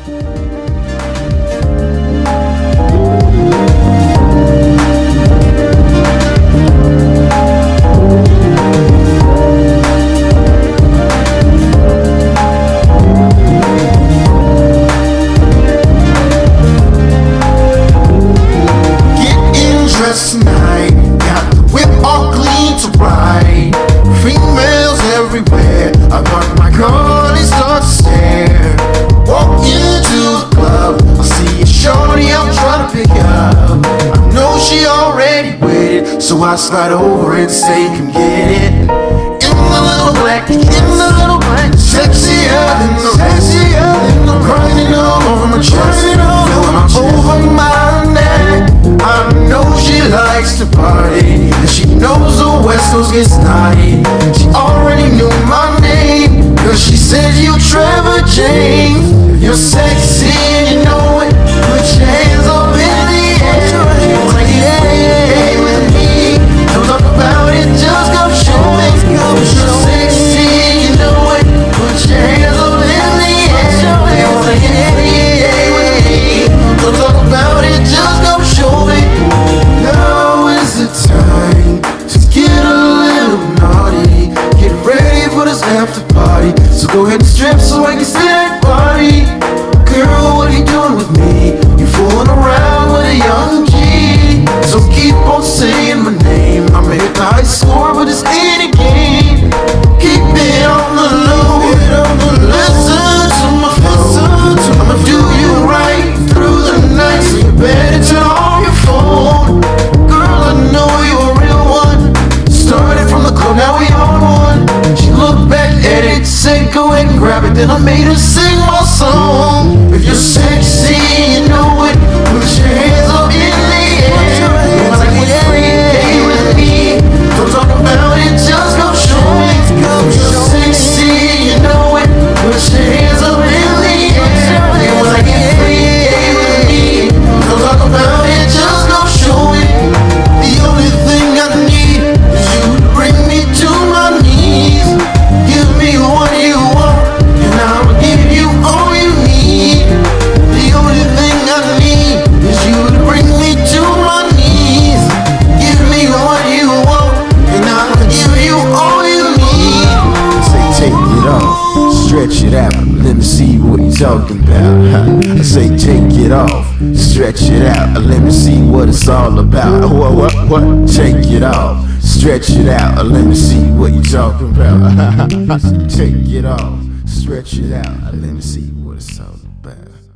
Tonight, got the whip all clean to ride. Females everywhere. I park my car and they start to stare. Walk into the club, I see a shorty I'm trying to pick up. I know she already waited, so I slide over and say, come get it. In the little black, sexier than the grinding all over my chest, over my neck. I know she likes to party, and she knows the West Coast gets naughty. She already knew my name, cause she said you Trevor James. If you're sexy and you know it, put your hands up in the air. Like yeah, with me, don't talk about it, just go show me. If you're sexy and you know it, put your hands up in the air. Like yeah, with me, don't talk about it, just go show me. Now is the time to get a little naughty. Get ready for this after party, so go ahead and strip so I can see that body. Girl, what are you doing with me? You fooling around with a young G. So keep on saying my name. I made the high score, but this ain't a game. Keep it on the low, listen to my phone. I'ma do you right through the night, so you better turn on your phone. Girl, I know you a real one. Started from the club, now we on one. She looked back at it, said go ahead and grab it. Then I made her sing my song. If you're sexy, you know it, put your hands up in the air. Like yeah, hey with me, don't talk about it, just go show me. If you're sexy, you know it, put your hands up in the air. Like hey with me, don't talk about it, just go show me. The only thing I need is you to bring me to my knees. Give me what you want, and I'll give you all you need. The only thing I need is you to bring me to my knees. Give me what you want, and I'll give you all you need. Say take it off, stretch it out, let me see what you're talking about. I say take it off, stretch it out, let me see what it's all about. What? Take it off, stretch it out, let me see what you're talking about. I say take it off, stretch it out, let me see what it's all about.